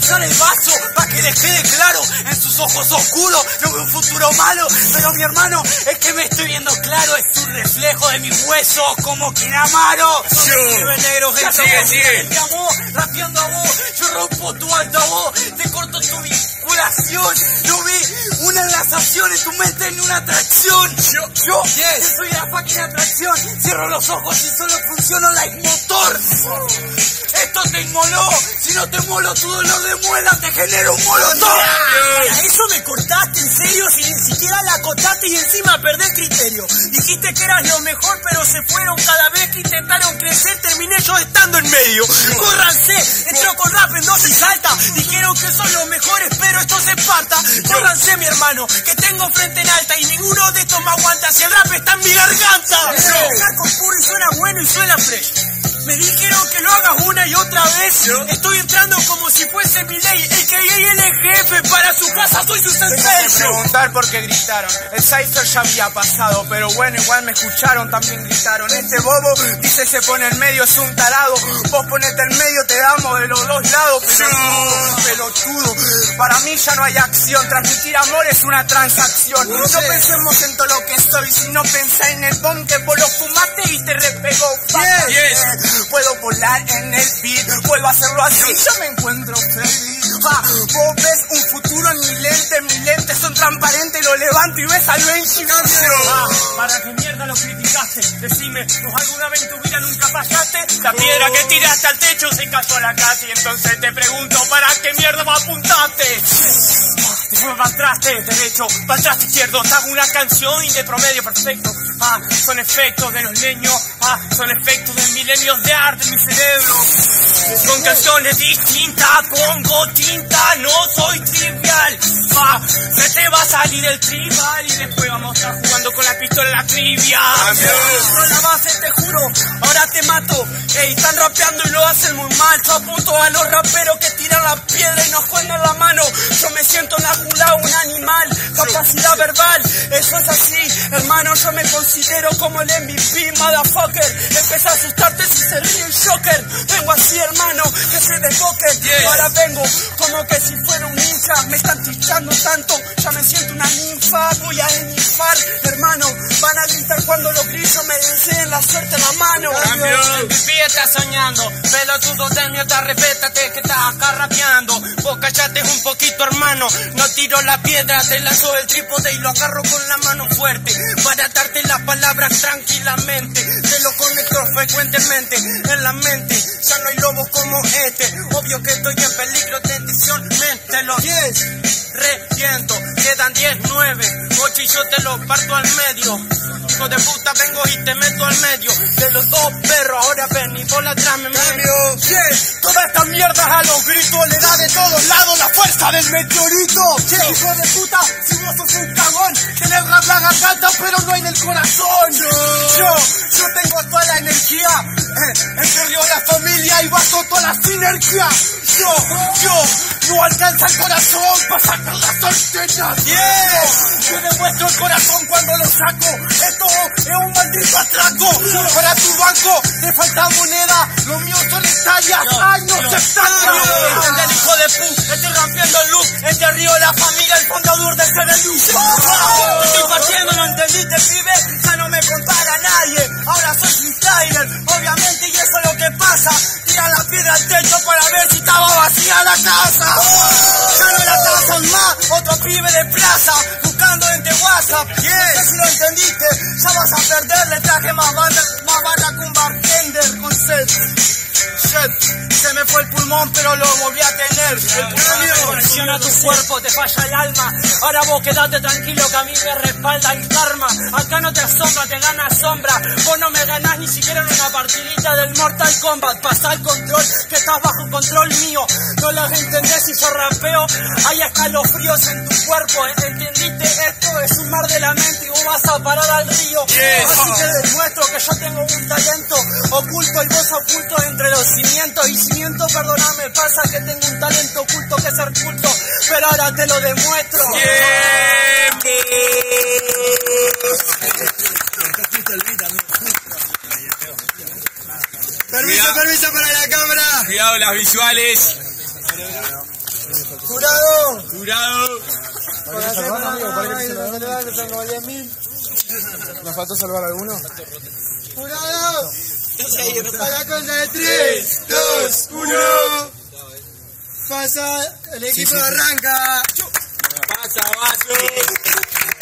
cruzar el vaso para que les quede claro. En sus ojos oscuros no veo un futuro malo, pero mi hermano, es que me estoy viendo claro. Es un reflejo de mis huesos como Kinamaro. Negro, sigue. Rapeando a vos, yo rompo tu altavoz, te corto tu vinculación. No vi una enlazación en tu mente ni una atracción. Yo soy la fucking atracción. Cierro los ojos y solo funciono like motor. Esto te inmoló. Si no te molo, tu dolor de muela te genera un molotov. Para eso me cortaste, en serio, si ni siquiera la acotaste y encima perdés criterio. Dijiste que eras lo mejor, pero se fueron cada vez que intentaron crecer. Terminé yo estando en medio. Córranse, entró con rap en dosis alta. Dijeron que son los mejores, pero esto se parta. Córranse, mi hermano, que tengo frente en alta y ninguno de estos me aguanta. Si el rap está en mi garganta. El saco puro y suena bueno y suena fresh. Me dijeron que lo hagas una y otra vez. Estoy entrando como si fuese mi ley. A.k.a. el jefe, para su casa soy su sensei. Preguntar por qué gritaron. El cipher ya había pasado, pero bueno, igual me escucharon, también gritaron. Este bobo dice se pone en medio, es un tarado. Vos ponete en medio, te damos de los dos lados. Pelotudo, para mí ya no hay acción. Transmitir amor es una transacción. No pensemos en todo lo que soy, sino pensá en el bomb que vos lo fumaste y te repegó. Puedo volar en el beat, puedo hacerlo así, yo me encuentro feliz. Vos ves un futuro en mis lentes son transparentes, lo levanto y ves al Benji. ¿Para qué mierda lo criticaste? Decime, ¿vos alguna vez en tu vida nunca fallaste? La piedra que tiraste al techo se cayó a la casa y entonces te pregunto, ¿para qué mierda me apuntaste? Después pasaste derecho, pasaste izquierdo, te hago una canción y de promedio perfecto. Son efectos de los leños, son efectos de milenios de arte en mi cerebro. Son canciones distintas, pongo tinta, no soy trivial. Se te va a salir el tribal y después vamos a estar jugando con la pistola en la trivia. No la base, te juro, ahora te mato. Ey, están rapeando y lo hacen muy mal. Yo apunto a los raperos que tiran la piedra y nos juegan la mano. Yo me siento en la jula un animal, capacidad verbal, eso es así. Hermano, yo me considero como el MVP, motherfucker. Empecé a asustarte si se ríe el Joker. Vengo así, hermano, que se desboque. Ahora vengo como que si fuera un ninja. Me están tichando tanto, ya me siento una ninfa. Voy a enifar, hermano. Van a gritar cuando los grillos me deseen la suerte en la mano. MVP está soñando, pelotudo de mierda, respétate que estás acá rapeando. Vos callate un poquito, hermano. No tiro la piedra, te lanzo el trípode y lo agarro con la mano fuerte para darte las palabras tranquilamente. Te lo conecto frecuentemente en la mente. Ya no hay lobos como este. Obvio que estoy en peligro de extinción. Mente los 10 reviento. Quedan 10, 9, 8 y yo te lo parto al medio. Hijo de puta, vengo y te meto al medio de los dos perros. Ahora ven y por atrás me medio. Toda esta mierda a los gritos le da de todos lados la fuerza del meteorito. Hijo de puta, si vos sos un cagón, tenés la garganta pero no hay en el corazón. Yo tengo toda la energía, enterrió la familia y bajo toda la sinergia. Yo no alcanza el corazón para sacar las sorteñas. Yo demuestro el corazón cuando lo saco. Esto es un maldito atraco. Para tu banco te falta moneda, lo mío son hectáreas. Ay, no se saca. El hijo de pu, estoy rompiendo el loop. Enterrió la familia, el fundador del CBU. Estoy partiendo, no entendiste, pibe. Ya no me compara nadie. Ahora soy freestyler, obviamente, y eso es lo que pasa. Tira la piedra al techo para ver si estaba vacía la casa. Ya no la casa más, otro pibe de plaza, buscando entre WhatsApp. No sé si lo entendiste, ya vas a perder. Le traje más barra que un bartender con sed. Se me fue el pulmón, pero lo volví a tener. El pulmón presiona tu cuerpo, te falla el alma. Ahora vos quedate tranquilo que a mí me respalda el karma. Acá no te asombra, te gana sombra. Vos no me ganás ni siquiera en una partidita del Mortal Kombat. Pasá el control, que estás bajo control mío. No los entendés si yo rapeo. Hay escalofríos en tu cuerpo, ¿entendiste? Esto es un mar de la mente y vos vas a parar al río. Así que demuestro que yo tengo un talento oculto y vos oculto entre los cimientos. Y cimiento, perdóname, pasa que tengo un talento oculto que es ser culto, pero ahora te lo demuestro. Permiso para la cámara. Cuidado las visuales. ¡Jurado! ¡Jurado! Para salvar, amigo, para que son como 10.000. ¿Nos faltó salvar alguno? ¡Jurado! A la cuenta de 3, 2, 1. Pasa, el equipo arranca. ¡Pasa, vaso!